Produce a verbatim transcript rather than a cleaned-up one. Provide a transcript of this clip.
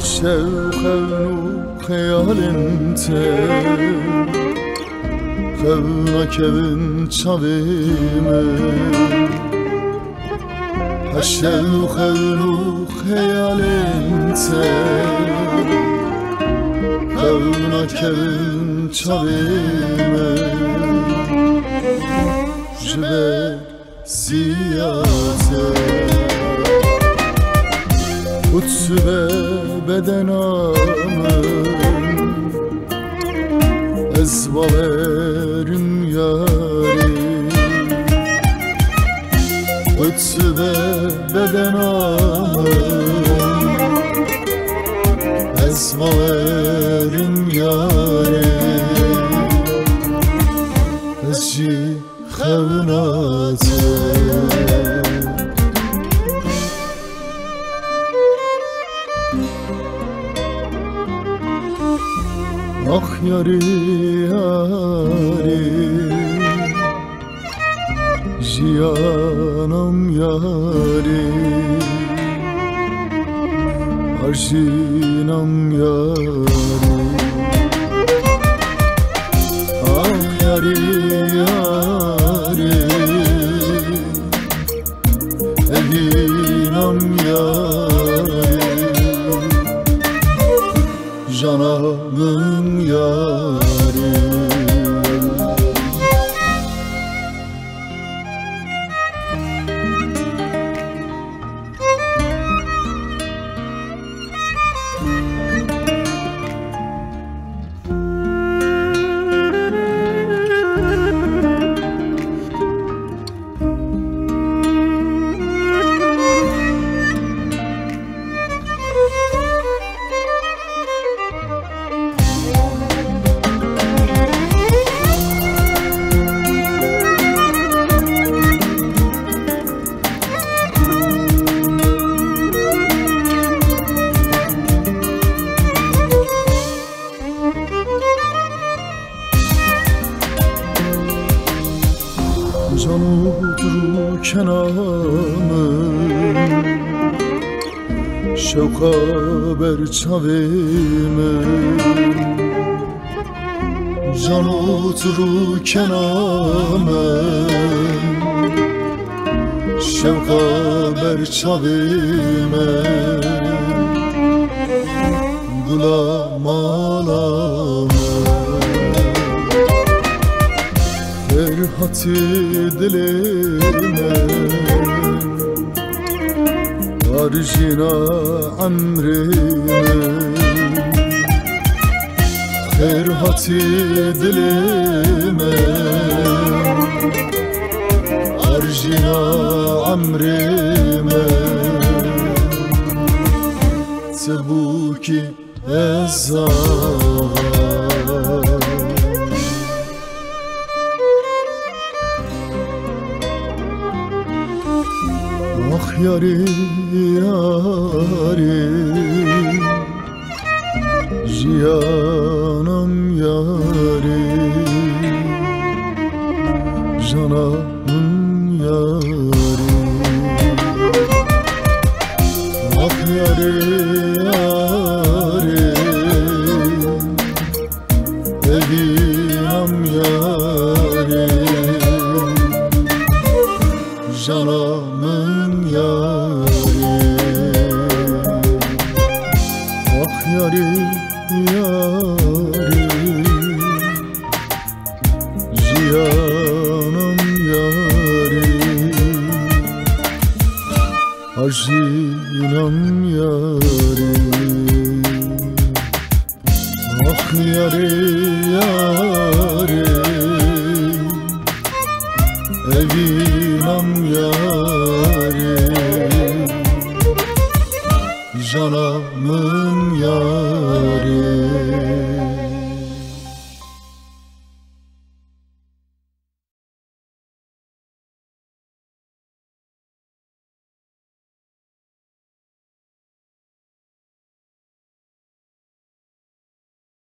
شوق خیالنته خونک بن چاویمه شوق خیالنته خونک بن چاویمه جبه سیاته Kutbe bedenamın ezbalerim yâri Kutbe bedenamın ezbalerim yâri Ezci xevnatı Ah yari yari Jiyanam yari Arjinam yari Ah yari yari Evinam yari Cananım yâri Can odur kenamın Şevka ber çavime Can odur kenamın Şevka ber çavime Gulam alame Ferhati dilime Arjina amrime Ferhati dilime Arjina amrime Tebuki ezan Ah yari yari Jiyanam yari Cananım yari Ah yari yari Evinam yari Cananım yari Ah yari yari Jiyanam yari Arjinam yari Ah yari yari Evinam yari Cananım yari